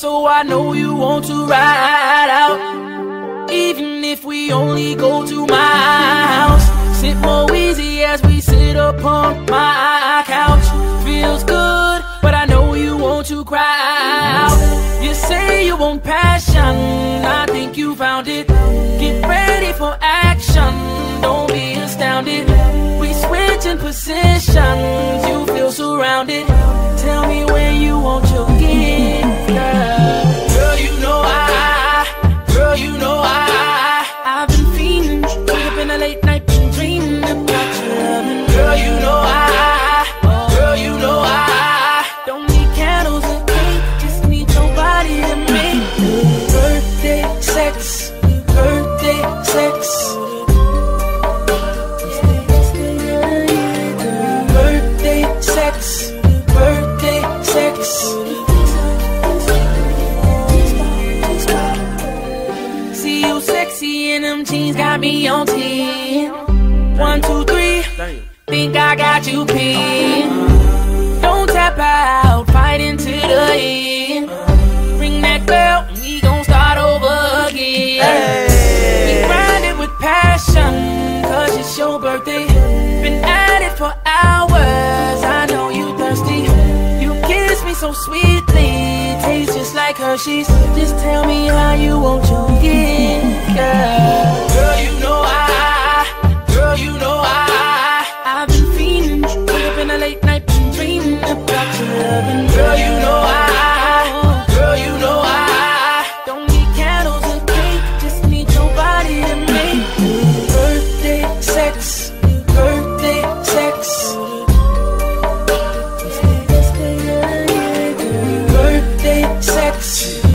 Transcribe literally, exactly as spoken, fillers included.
so I know you want to ride out. Even if we only go to my house, sit more easy as we sit upon my couch. Feels good, but I know you want to cry out. You say you want passion, I think you found it. Get ready for action, don't be astounded. We switching positions, you feel surrounded. Tell me when you want your gift, girl. Girl, you know I, girl, you know I, I've been fiending, wake up in the late night, been dreaming about your loving. Girl, you know I, girl, you know I, don't need candles and cake, just need your body to make birthday sex, birthday sex. Birthday sex, birthday sex. See you sexy in them jeans, got me on ten. One, two, three, think I got you pinned. Don't tap out, fight into the end. Ring that bell, we gon' start over again. Hey. We grinding with passion, cause it's your birthday. Been at it for hours, I know you thirsty. You kiss me so sweetly, tastes just like Hershey's. Just tell me how you want your gift, girl. Girl, you know